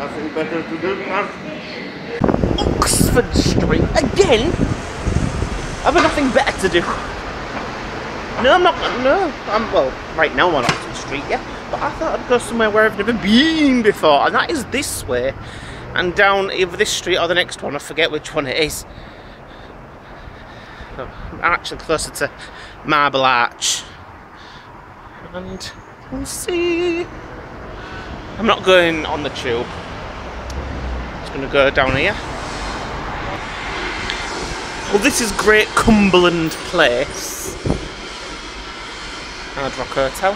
Nothing better to do than Oxford Street again? I've got nothing better to do. No, I'm not. No, well, right now I'm on Oxford Street, yeah. But I thought I'd go somewhere where I've never been before, and that is this way. And down either this street or the next one, I forget which one it is. I'm actually closer to Marble Arch. And we'll see. I'm not going on the tube. I'm just going to go down here. Well, this is Great Cumberland Place. Hard Rock Hotel.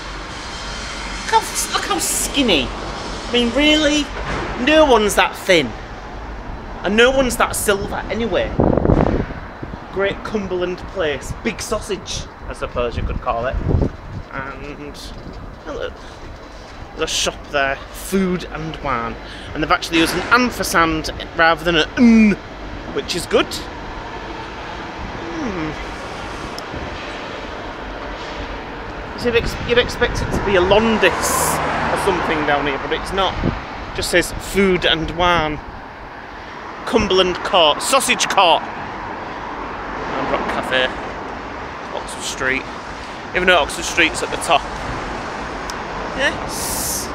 Look how skinny. I mean, really? No one's that thin. And no one's that silver anyway. Great Cumberland Place. Big sausage, I suppose you could call it. And look, there's a shop there. Food and Wine. And they've actually used an ampersand rather than an n, which is good. You'd expect it to be a Londis or something down here, but it's not. It just says Food and Wine. Cumberland Court. Sausage Court. And Rock Cafe. Oxford Street. Even though Oxford Street's at the top. Yes.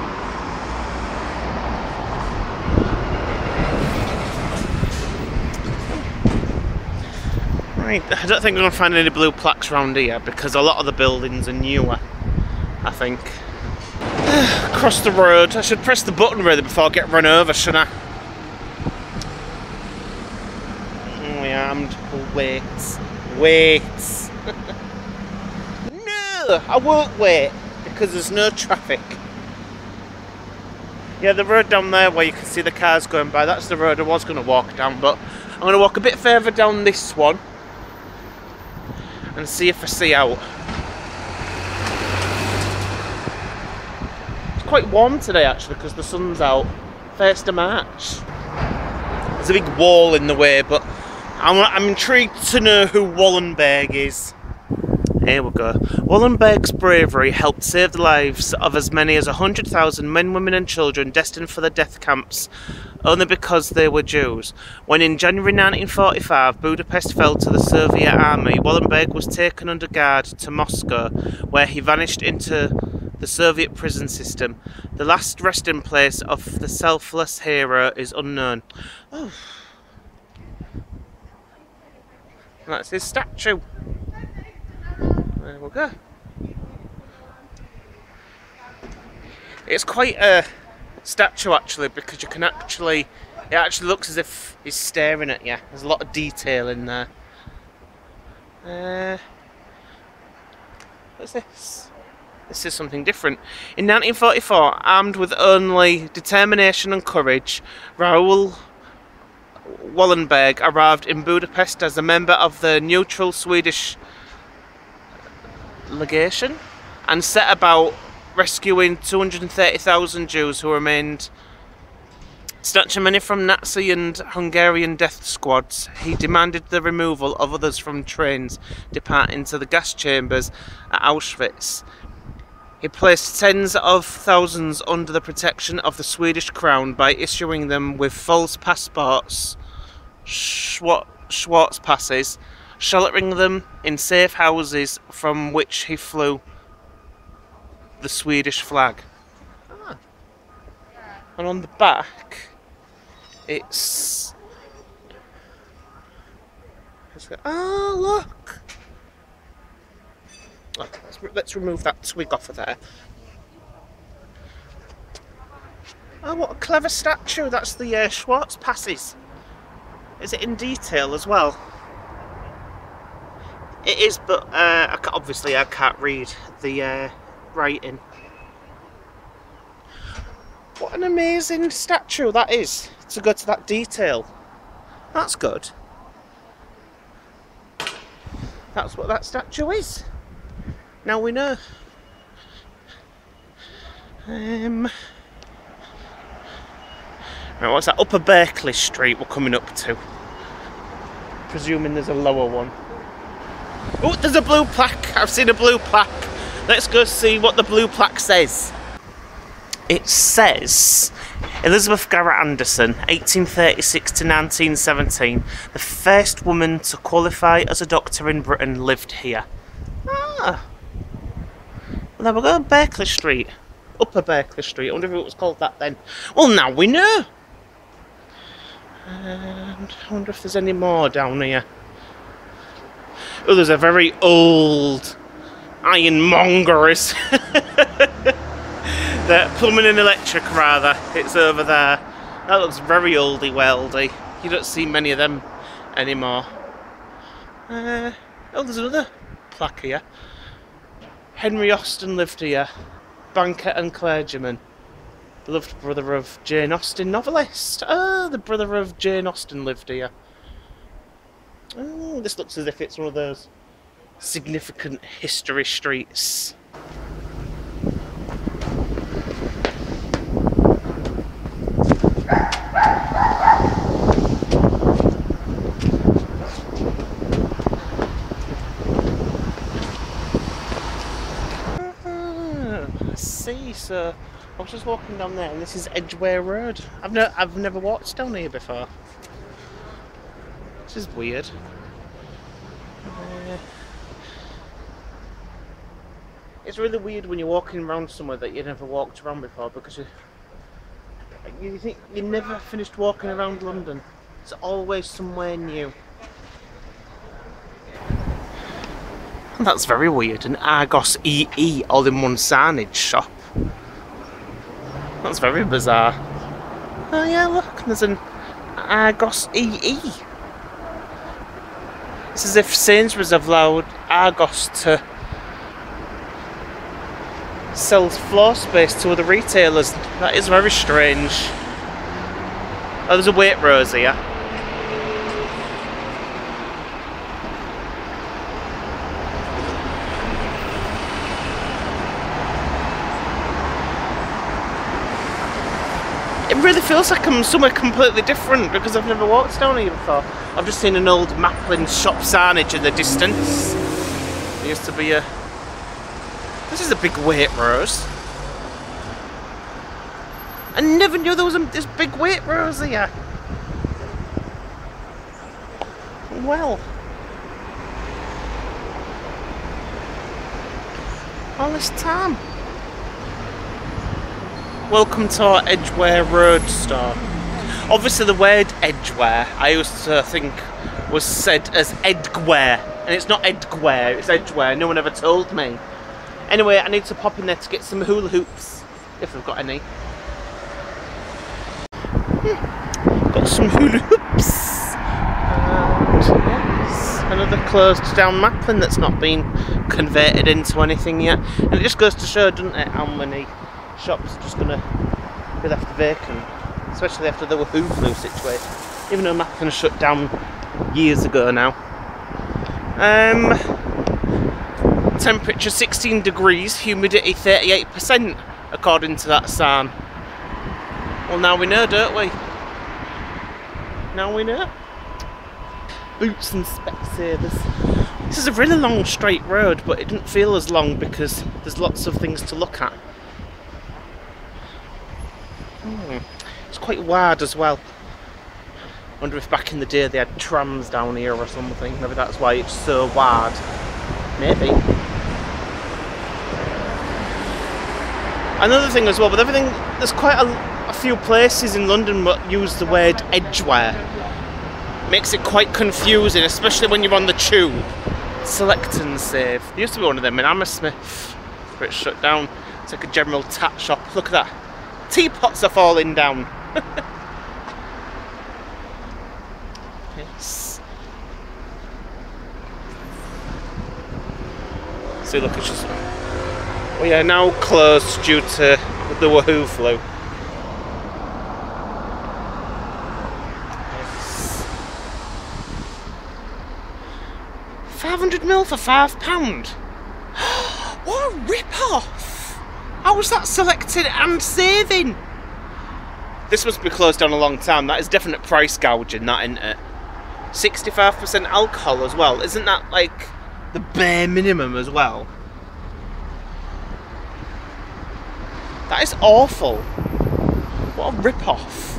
Right, I don't think we're going to find any blue plaques around here because a lot of the buildings are newer, I think. Across the road. I should press the button really before I get run over, shouldn't I? We armed. Wait. Wait. No! I won't wait because there's no traffic. Yeah, the road down there where you can see the cars going by, that's the road I was going to walk down, but I'm going to walk a bit further down this one and see if I see out. It's quite warm today actually because the sun's out. 1st of March. There's a big wall in the way, but I'm intrigued to know who Wallenberg is. Here we go. Wallenberg's bravery helped save the lives of as many as 100,000 men, women and children destined for the death camps only because they were Jews. When in January 1945 Budapest fell to the Soviet army, Wallenberg was taken under guard to Moscow, where he vanished into the Soviet prison system. The last resting place of the selfless hero is unknown. Oh. That's his statue. There we go. It's quite a statue actually because you can actually, it actually looks as if he's staring at you. There's a lot of detail in there. What's this? This is something different. In 1944, armed with only determination and courage, Raoul Wallenberg arrived in Budapest as a member of the neutral Swedish legation and set about rescuing 230,000 Jews who remained. Snatching many from Nazi and Hungarian death squads, he demanded the removal of others from trains departing to the gas chambers at Auschwitz. He placed tens of thousands under the protection of the Swedish crown by issuing them with false passports, Schwartz passes, sheltering them in safe houses from which he flew the Swedish flag. Ah. And on the back, it's... Oh, look! Oh, let's remove that twig off of there. Oh, what a clever statue! That's the Schwartz passes. Is it in detail as well? It is, but obviously I can't read the writing. What an amazing statue that is, to go to that detail. That's good. That's what that statue is. Now we know. Right, what's that? Upper Berkeley Street we're coming up to. Presuming there's a lower one. Oh, there's a blue plaque. I've seen a blue plaque. Let's go see what the blue plaque says. It says Elizabeth Garrett Anderson, 1836 to 1917, the first woman to qualify as a doctor in Britain, lived here. Ah. Well, there we go, Berkeley Street. Upper Berkeley Street. I wonder if it was called that then. Well, now we know. And I wonder if there's any more down here. Oh, there's a very old ironmonger. The plumbing and electric, rather. It's over there. That looks very oldie weldy. You don't see many of them anymore. Oh, there's another plaque here. Henry Austen lived here. Banker and clergyman. Beloved brother of Jane Austen, novelist. Oh, the brother of Jane Austen lived here. Oh, this looks as if it's one of those significant history streets. So I was just walking down there, and this is Edgware Road. I've never walked down here before. This is weird. It's really weird when you're walking around somewhere that you never walked around before, because you think you never finished walking around London. It's always somewhere new. That's very weird. An Argos EE all-in-one signage shop. That's very bizarre. Oh yeah, look, there's an Argos EE. It's as if Sainsbury's have allowed Argos to sell floor space to other retailers. That is very strange. Oh, there's a Waitrose here. It really feels like I'm somewhere completely different because I've never walked down here before. I've just seen an old Maplin shop signage in the distance. There used to be a... This is a big Waitrose. I never knew there was this big Waitrose here. Well. All this time. Welcome to our Edgware Road store. Obviously the word Edgware I used to think was said as Edgware, and it's not Edgware, it's Edgware. No one ever told me. Anyway, I need to pop in there to get some hula hoops, if I've got any. Got some hula hoops. And yes, another closed down Maplin that's not been converted into anything yet. And it just goes to show, doesn't it, how many shops are just going to be left vacant, especially after the Woohoo flu situation, even though Maplin shut down years ago now. Temperature 16 degrees, humidity 38%, according to that sign. Well, now we know, don't we? Now we know. Boots and Specsavers. This is a really long straight road, but it didn't feel as long because there's lots of things to look at. It's quite wide as well. I wonder if back in the day they had trams down here or something. Maybe that's why it's so wide. Maybe. Another thing as well, with everything, there's quite a few places in London that use the word Edgware. Makes it quite confusing, especially when you're on the tube. Select and Save. There used to be one of them in Hammersmith, but it's shut down. It's like a general tat shop. Look at that. Teapots are falling down. Yes. See, look, it's just... We are now closed due to the Woohoo flu. Yes. 500ml for £5. What a rip-off! How was that selected and saving? This must be closed down a long time. That is definite price gouging, that, isn't it? 65% alcohol as well. Isn't that like the bare minimum as well? That is awful. What a rip-off.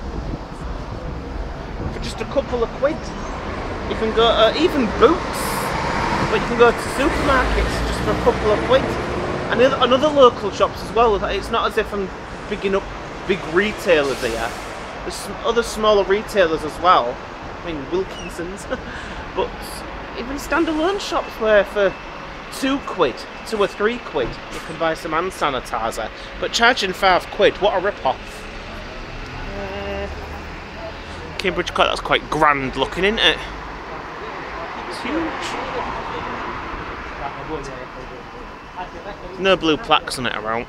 For just a couple of quid. You can go to even Boots, but you can go to supermarkets just for a couple of quid. And other local shops as well. It's not as if I'm bigging up big retailers here. There's some other smaller retailers as well. I mean, Wilkinson's. But even standalone shops where for 2 quid, 2 or 3 quid, you can buy some hand sanitizer. But charging 5 quid, what a rip-off. Cambridge Court, that's quite grand looking, isn't it? It's huge. No blue plaques on it around.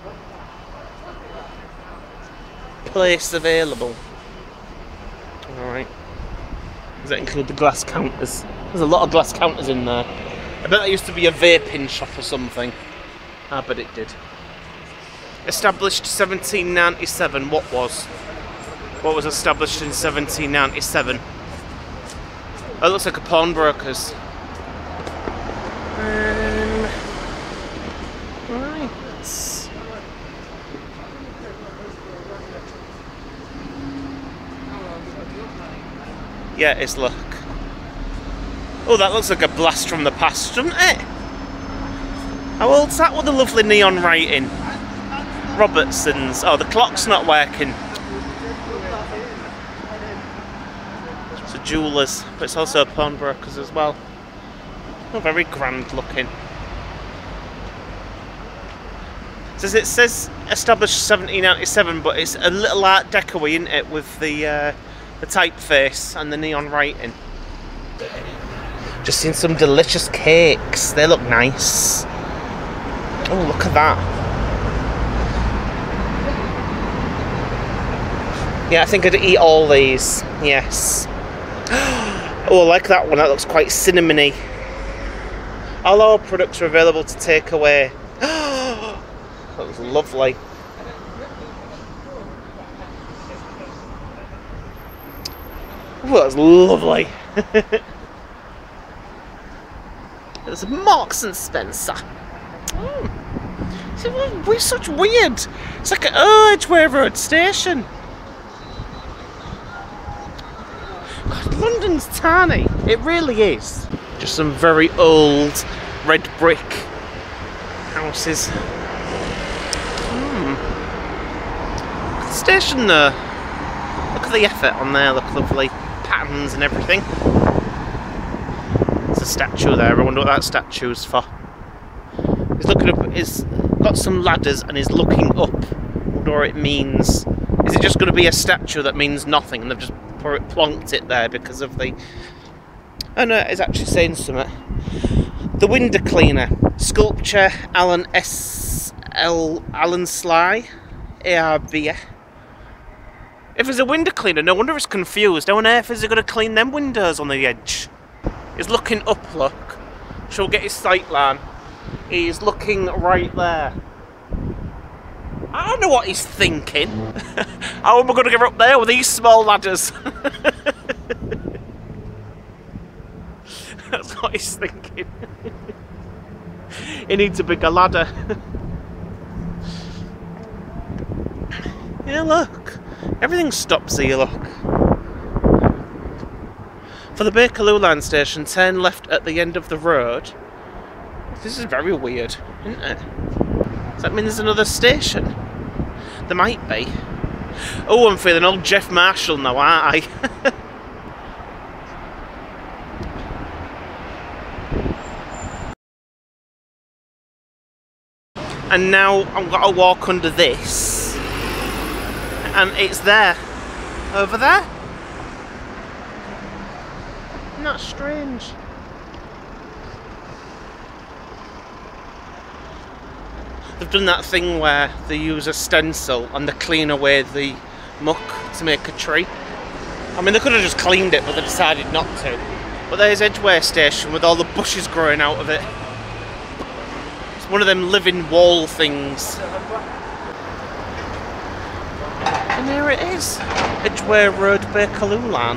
Place available. Alright. Does that include the glass counters? There's a lot of glass counters in there. I bet that used to be a vaping shop or something. I bet it did. Established 1797. What was? What was established in 1797? Oh, it looks like a pawnbroker's. Right. Yeah, it's look. Oh, that looks like a blast from the past, doesn't it? How old's that with the lovely neon writing? Robertson's. Oh, the clock's not working. It's a jeweller's, but it's also a pawnbroker's as well. Oh, very grand looking. It says established 1797, but it's a little Art Deco-y, isn't it, with the typeface and the neon writing. Just seen some delicious cakes. They look nice. Oh, look at that. Yeah, I think I'd eat all these. Yes. Oh, I like that one. That looks quite cinnamony. All our products are available to take away. That was lovely. Oh, that was lovely. There's Marks and Spencer. See, we're such weird. It's like an Edgware Road station. God, London's tiny. It really is. Just some very old red brick houses. Look at the station there. Look at the effort on there. Look, lovely patterns and everything. There's a statue there. I wonder what that statue's for. He's looking up. He's got some ladders and he's looking up. I wonder what it means. Is it just going to be a statue that means nothing and they've just plonked it there because of the... Oh no, it's actually saying something. The window cleaner. Sculpture Alan Sly. ARB. If it's a window cleaner, no wonder it's confused. How on earth is he going to clean them windows on the edge? He's looking up, look. She'll get his sight line. He's looking right there. I don't know what he's thinking. How am I going to get up there with these small ladders? That's what he's thinking. He needs a bigger ladder. Yeah, look. Everything stops here, look. For the Bakerloo line station, turn left at the end of the road. This is very weird, isn't it? Does that mean there's another station? There might be. Oh, I'm feeling old Jeff Marshall now, aren't I? And now I've got to walk under this. And it's there. Over there. Isn't that strange? They've done that thing where they use a stencil and they clean away the muck to make a tree. I mean, they could have just cleaned it, but they decided not to. But there's Edgware Station with all the bushes growing out of it. It's one of them living wall things. And here it is. Edgware Road, Bakerloo line.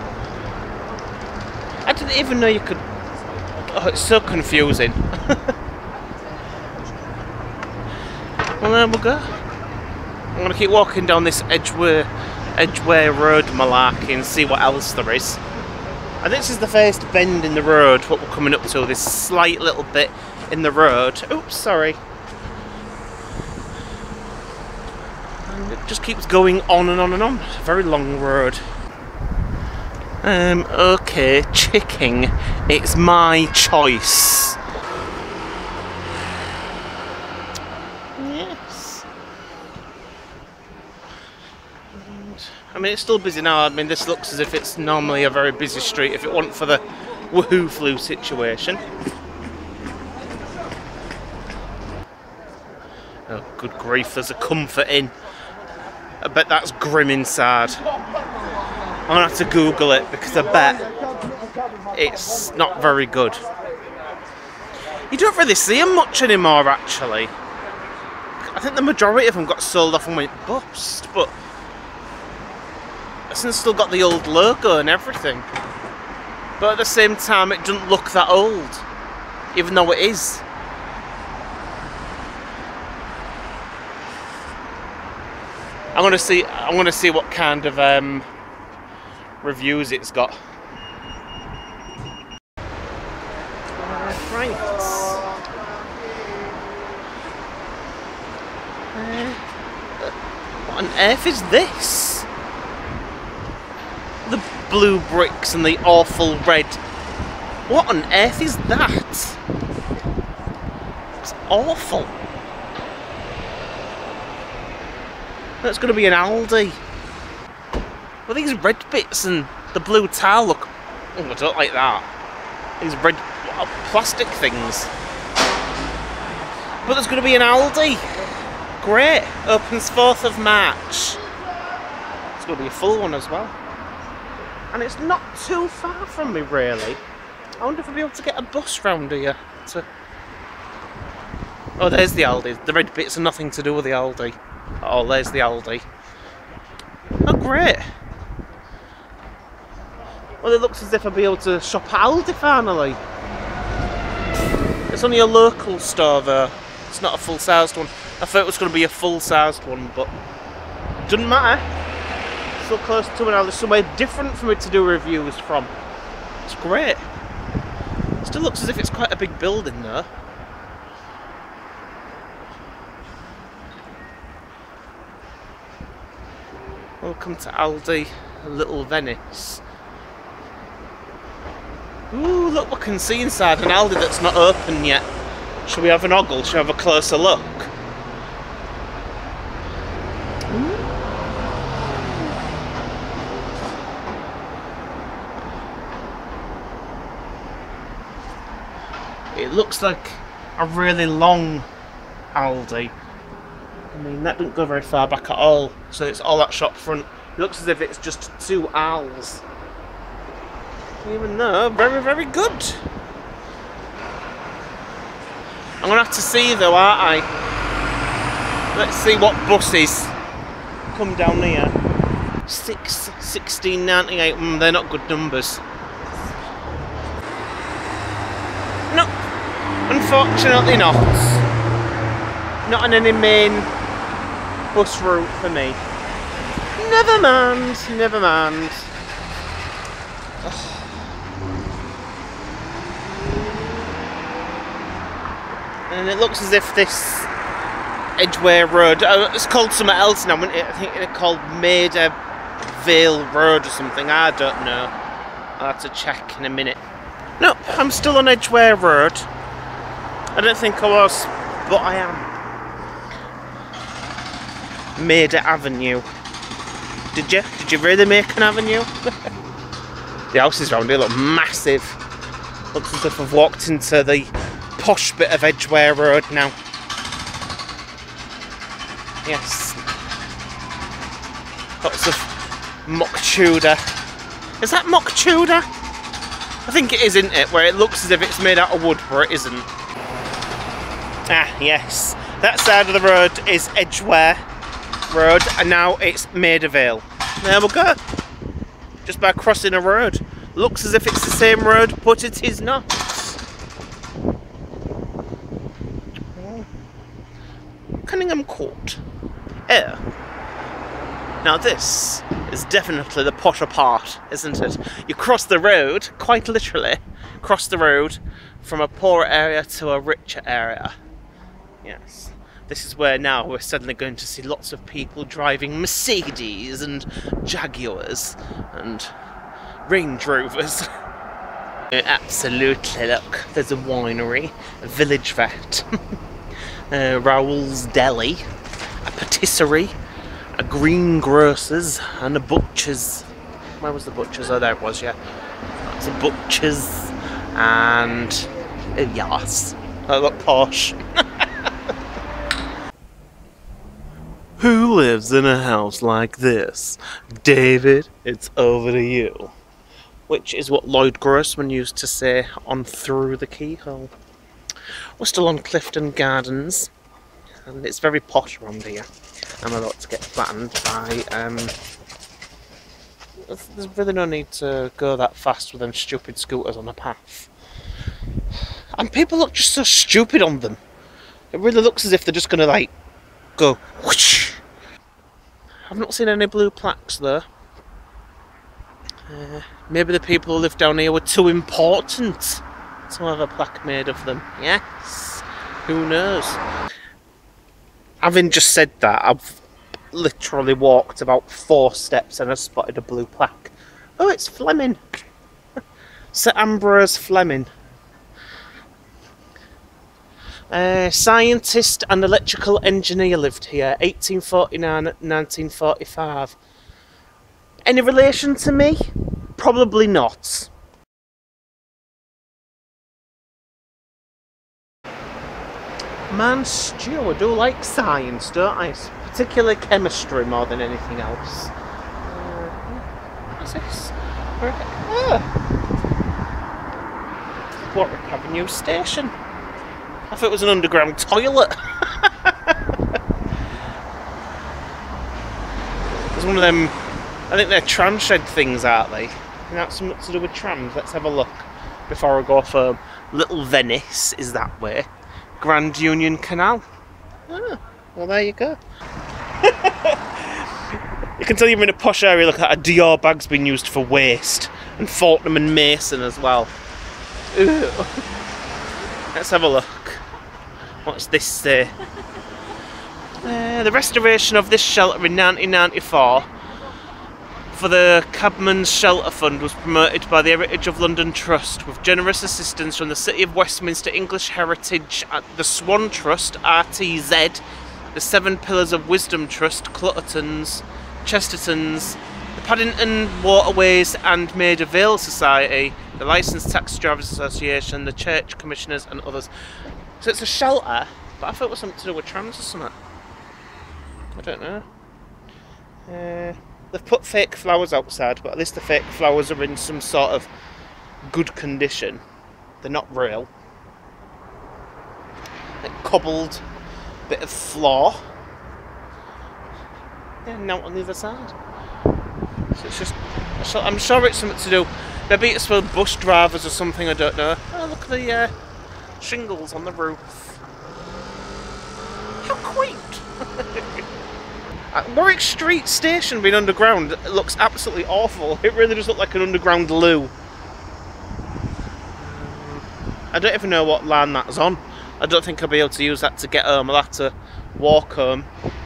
I didn't even know you could... Oh, it's so confusing. Well, there we go. going to keep walking down this Edgware Road malarkey and see what else there is. And this is the first bend in the road, what we're coming up to, this slight little bit in the road. Oops, sorry. And it just keeps going on and on and on. A very long road. Okay, chicking. It's my choice. Yes. I mean, it's still busy now. I mean, this looks as if it's normally a very busy street if it wasn't for the woohoo flu situation. Oh, good grief, there's a comfort inn. I bet that's grim inside. I'm gonna have to Google it because I bet it's not very good. You don't really see them much anymore, actually. I think the majority of them got sold off and went bust, but it's still got the old logo and everything. But at the same time, it doesn't look that old, even though it is. I'm gonna see what kind of reviews it's got. Right. What on earth is this? The blue bricks and the awful red. What on earth is that? It's awful. That's going to be an Aldi. Well, these red bits and the blue tile look... Oh, I don't like that. These red plastic things. But there's going to be an Aldi. Great. Opens 4th of March. It's going to be a full one as well. And it's not too far from me, really. I wonder if I'll be able to get a bus round here. Oh, there's the Aldi. The red bits are nothing to do with the Aldi. Oh, there's the Aldi. Oh, great. Well, it looks as if I'll be able to shop at Aldi finally. It's only a local store though. It's not a full-sized one. I thought it was going to be a full-sized one, but doesn't matter. So close to an Aldi, somewhere different for me to do reviews from. It's great. It still looks as if it's quite a big building though. Welcome to Aldi, Little Venice. Ooh, look, we can see inside an Aldi that's not open yet. Shall we have an ogle? Shall we have a closer look? It looks like a really long Aldi. I mean, that didn't go very far back at all, so it's all that shop front. It looks as if it's just 2 aisles. Even though, very, very good. I'm going to have to see though, aren't I? Let's see what buses come down here. 16.98, they're not good numbers. No, unfortunately not. Not on any main bus route for me. Never mind, never mind. Ugh. And it looks as if this Edgware Road, it's called something else now, isn't it? I think it's called Maida Vale Road or something, I don't know. I'll have to check in a minute. No, I'm still on Edgware Road. I don't think I was, but I am. Maida Avenue. Did you really make an avenue? The houses around here look massive. Looks as if I've walked into the posh bit of Edgware Road now. Yes. Lots of mock Tudor. Is that mock Tudor? I think it is, isn't it? Where it looks as if it's made out of wood, but it isn't. Ah, yes. That side of the road is Edgware Road, and now it's Maida Vale. There we go. Just by crossing a road. Looks as if it's the same road, but it is not. Cunningham Court. Oh. Now this is definitely the posher part, isn't it? You cross the road, quite literally, cross the road from a poor area to a richer area. Yes. This is where now we're suddenly going to see lots of people driving Mercedes and Jaguars and Range Rovers. Absolutely, look, there's a winery, a village vet, Raoul's Deli, a patisserie, a greengrocer's and a butcher's. Where was the butcher's? Oh, there it was, yeah. That's a butcher's and yes, I look posh. Who lives in a house like this? David, it's over to you. Which is what Lloyd Grossman used to say on Through the Keyhole. We're still on Clifton Gardens, and it's very posh around here. I'm about to get flattened by, there's really no need to go that fast with them stupid scooters on the path. And people look just so stupid on them. It really looks as if they're just going to, like, go whoosh. I've not seen any blue plaques though. Maybe the people who live down here were too important to have a plaque made of them. Yes, who knows? Having just said that, I've literally walked about 4 steps and I spotted a blue plaque. Oh, it's Fleming. Sir Ambrose Fleming. Scientist and electrical engineer lived here, 1849-1945. Any relation to me? Probably not. Man, Stu, I do like science, don't I? Particularly chemistry more than anything else. What's this? Warwick Avenue Station. I thought it was an underground toilet. There's one of them, I think they're tram shed things, aren't they? And that's something to do with trams. Let's have a look before I go for Little Venice is that way. Grand Union Canal. Ah, well there you go. You can tell you're in a posh area. Look at a Dior bag's been used for waste. And Fortnum and Mason as well. Ew. Let's have a look. What's this say? The restoration of this shelter in 1994 for the Cabman's Shelter Fund was promoted by the Heritage of London Trust with generous assistance from the City of Westminster English Heritage, the Swan Trust, RTZ, the Seven Pillars of Wisdom Trust, Cluttertons, Chestertons, the Paddington Waterways and Maida Vale Society, the Licensed Taxi Drivers Association, the Church Commissioners and others. So it's a shelter, but I thought it was something to do with trams or something. I don't know. They've put fake flowers outside, but at least the fake flowers are in some sort of good condition. They're not real. Like cobbled bit of floor. Yeah, now on the other side. So it's just, I'm sure it's something to do. Maybe it's for bus drivers or something, I don't know. Oh, look at the shingles on the roof. How quaint! Warwick Street Station being underground looks absolutely awful. It really does look like an underground loo. I don't even know what line that's on. I don't think I'll be able to use that to get home. I'll have to walk home.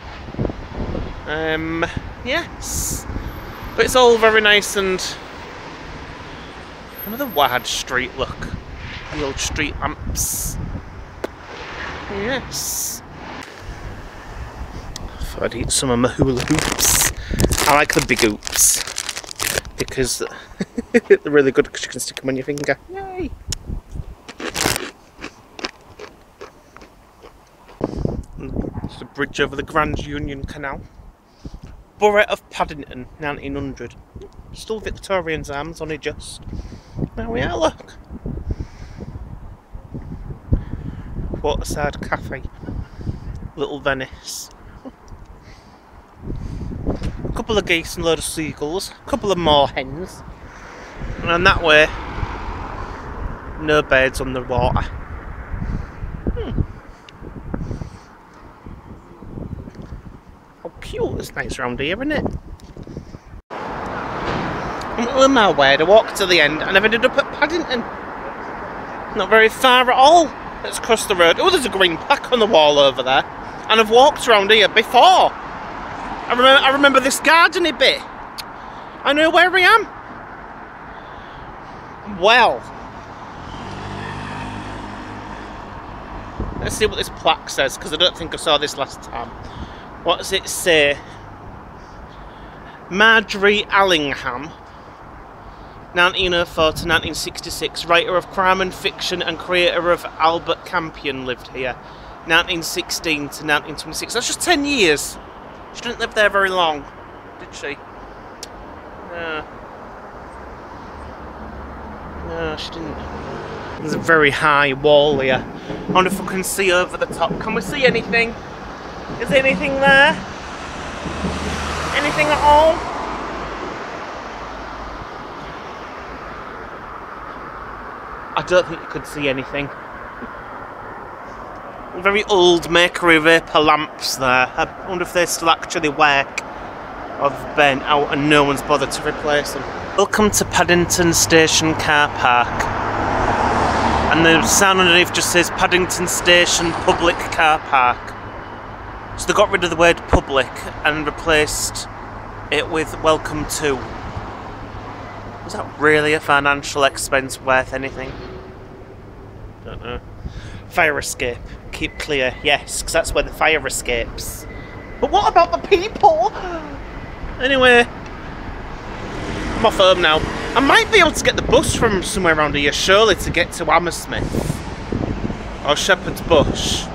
Yes. But it's all very nice and... Another wide street look. The old street lamps. Yes. I thought I'd eat some of my hula hoops. I like the big hoops. Because they're really good because you can stick them on your finger. Yay! It's a bridge over the Grand Union Canal. Borough of Paddington, 1900. Still Victorian times, only just. There we are, look. Waterside Cafe. Little Venice. A couple of geese and a load of seagulls. A couple of more hens. And then that way, no birds on the water. How cute It's nice round here, isn't it? I'm on my way to walk to the end, and I've ended up at Paddington. Not very far at all. Let's cross the road. Oh, there's a green plaque on the wall over there. And I've walked around here before. I remember this gardeny bit. I know where I am. Well. Let's see what this plaque says, because I don't think I saw this last time. What does it say? Marjorie Allingham, 1904 to 1966, writer of crime and fiction and creator of Albert Campion, lived here, 1916 to 1926. That's just 10 years. She didn't live there very long, did she? No. No, she didn't. There's a very high wall here. I wonder if we can see over the top. Can we see anything? Is there anything there? Anything at all? I don't think you could see anything. Very old mercury vapour lamps there. I wonder if they still actually work or they've been out and no one's bothered to replace them. Welcome to Paddington Station Car Park. And the sign underneath just says Paddington Station Public Car Park. So they got rid of the word public and replaced it with welcome to. Was that really a financial expense worth anything? Don't know. Fire escape. Keep clear. Yes, because that's where the fire escapes. But what about the people? Anyway, I'm off home now. I might be able to get the bus from somewhere around here, surely, to get to Hammersmith. Or Shepherd's Bush.